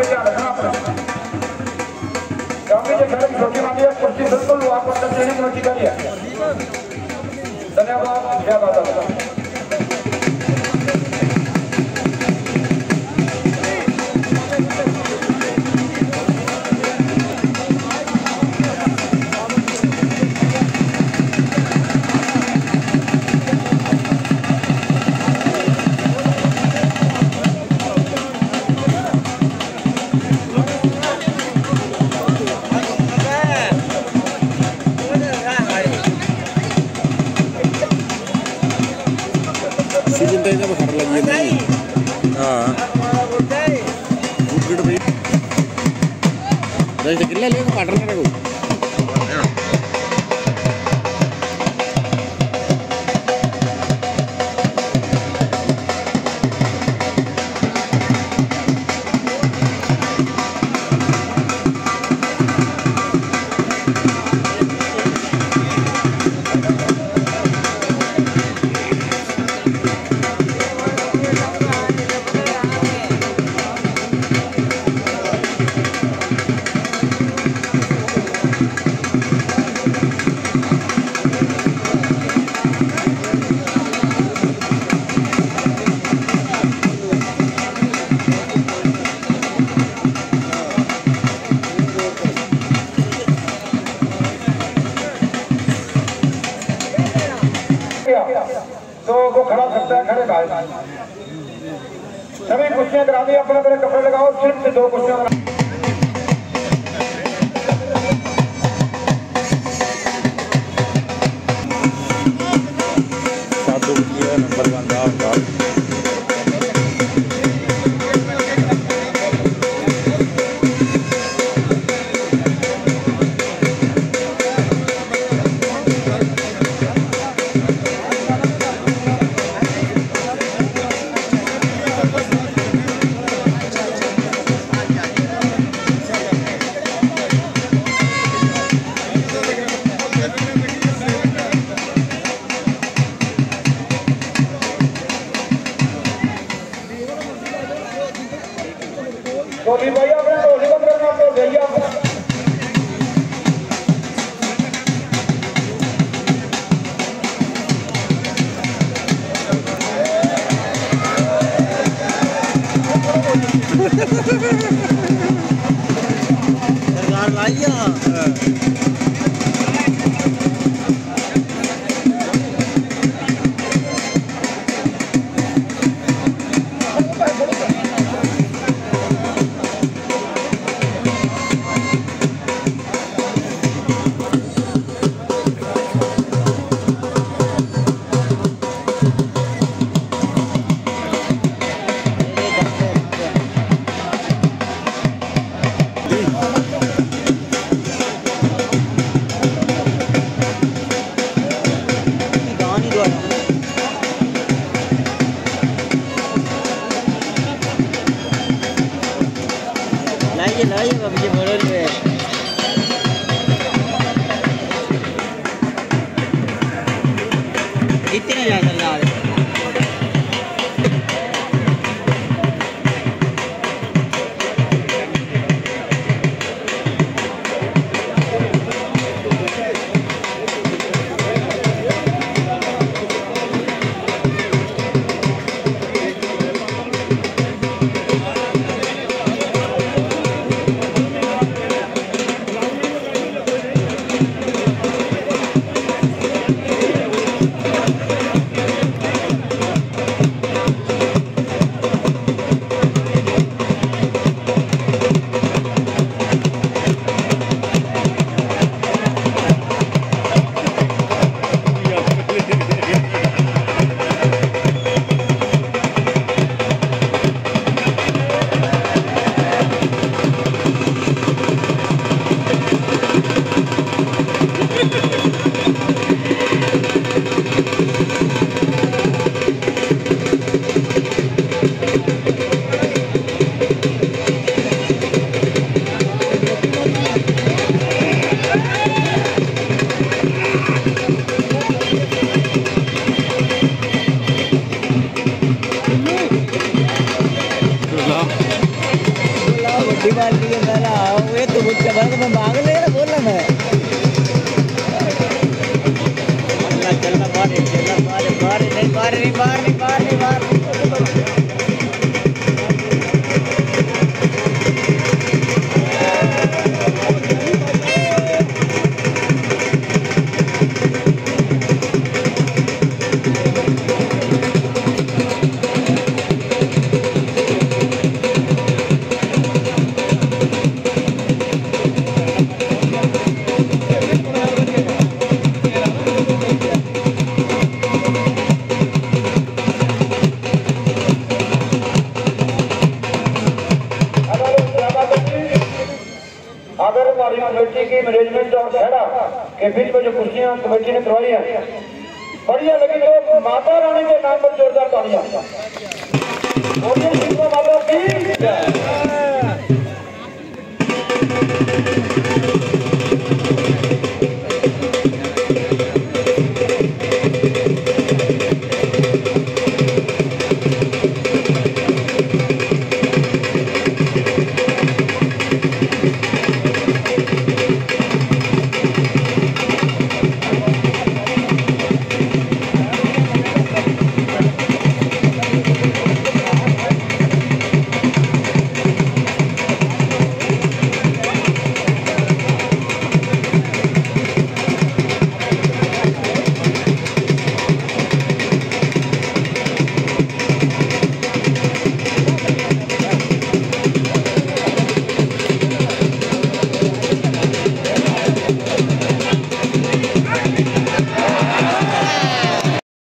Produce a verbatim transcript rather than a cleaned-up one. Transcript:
ये ध्यान रखना अपना। क्योंकि जो सड़क छोटी वाली है कुर्सी बिल्कुल वो आपको अंदर देने की मर्जी करिए। धन्यवाद, जय माता दी। किल्ला लेको पाटरला रखो तो वो खड़ा सकता है, खड़े भाई सभी कुर्सियां करा दी, अपने अपने कपड़े लगाओ, सिर्फ दो कुर्सियां नंबर वन गोली भैया अपने ढोली बंद करना तो भैया सरकार लाइया कि बीच में जो कुर्सियां कमेटी ने करवाई है बढ़िया लगी, तो माता रानी के नाम पर जोरदार तालियां। बोलिए माता की जय।